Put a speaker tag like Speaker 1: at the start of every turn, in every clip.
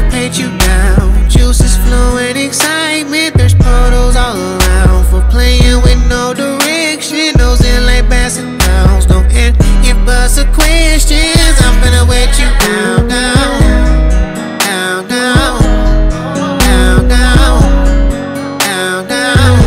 Speaker 1: paint you down. Juices flowing, excitement, there's portals all around. For playing with no direction, those in like bassin downs. Don't end if bust of questions. I'm finna wet you down, down, down, down, down, down, down, down.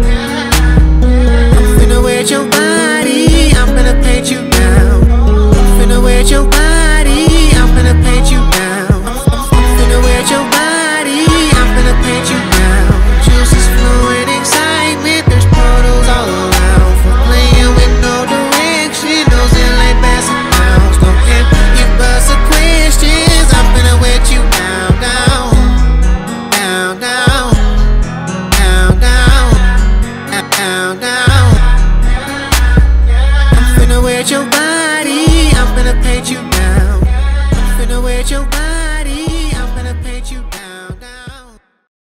Speaker 1: I'm finna wet your body, I'm finna paint you down. I'm finna wet your body, I'm finna paint you down. I'm finna wet your body, I'm finna paint you down. Juices flowing, excitement, there's portals all around. For playing with no direction, those in like bassin downs. Don't end if bust of questions. I'm finna wet you down, down, down, down, down, down, down, down. I'm finna wet your body, I'm finna paint you down. I'm finna wet your body.